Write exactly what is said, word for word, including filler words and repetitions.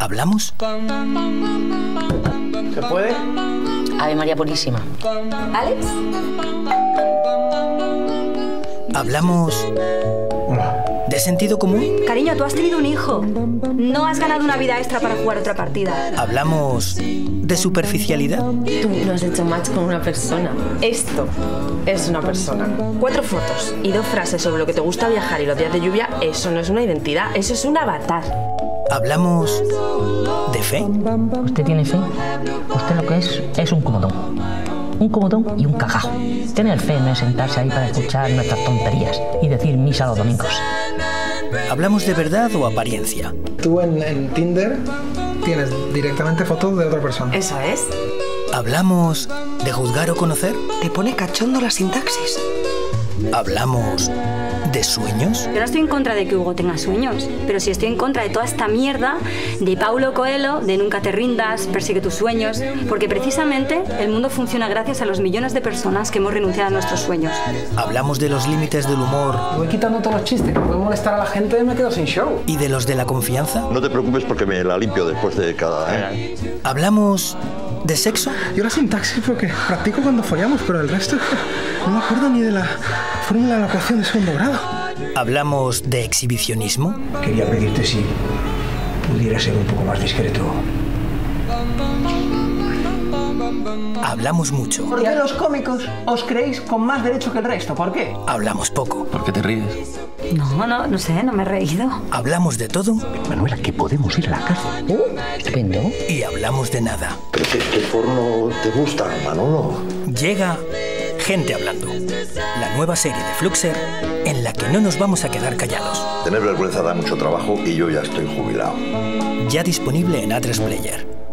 ¿Hablamos? ¿Se puede? Ave María Purísima. ¿Alex? ¿Hablamos de sentido común? Cariño, tú has tenido un hijo. No has ganado una vida extra para jugar otra partida. ¿Hablamos de superficialidad? Tú no has hecho match con una persona. Esto es una persona. Cuatro fotos y dos frases sobre lo que te gusta viajar y los días de lluvia, eso no es una identidad, eso es un avatar. ¿Hablamos de fe? ¿Usted tiene fe? Usted lo que es es un comodón. Un comodón y un cagajo. Tener fe no es sentarse ahí para escuchar nuestras tonterías y decir misa los domingos. ¿Hablamos de verdad o apariencia? Tú en, en Tinder tienes directamente fotos de otra persona. Eso es. ¿Hablamos de juzgar o conocer? Te pone cachondo la sintaxis. ¿Hablamos de sueños? Yo no estoy en contra de que Hugo tenga sueños, pero sí estoy en contra de toda esta mierda de Paulo Coelho, de nunca te rindas, persigue tus sueños, porque precisamente el mundo funciona gracias a los millones de personas que hemos renunciado a nuestros sueños. ¿Hablamos de los límites del humor? Voy quitando todos los chistes que pueden molestar a la gente y me quedo sin show. ¿Y de los de la confianza? No te preocupes porque me la limpio después de cada... ¿eh? ¿Hablamos de sexo? Yo la sintaxis porque practico cuando follamos, pero el resto no me acuerdo ni de la fórmula de la ecuación de segundo grado. ¿Hablamos de exhibicionismo? Quería pedirte si pudiera ser un poco más discreto. Hablamos mucho. ¿Por qué los cómicos os creéis con más derecho que el resto? ¿Por qué? Hablamos poco. ¿Por qué te ríes? No, no, no sé, no me he reído. Hablamos de todo. Manuela, que podemos ir a la cárcel. Uh, estupendo. Y hablamos de nada. ¿Pero qué, qué porno te gusta, Manolo? Llega Gente Hablando, la nueva serie de Fluxer en la que no nos vamos a quedar callados. Tener vergüenza da mucho trabajo y yo ya estoy jubilado. Ya disponible en A tres Player.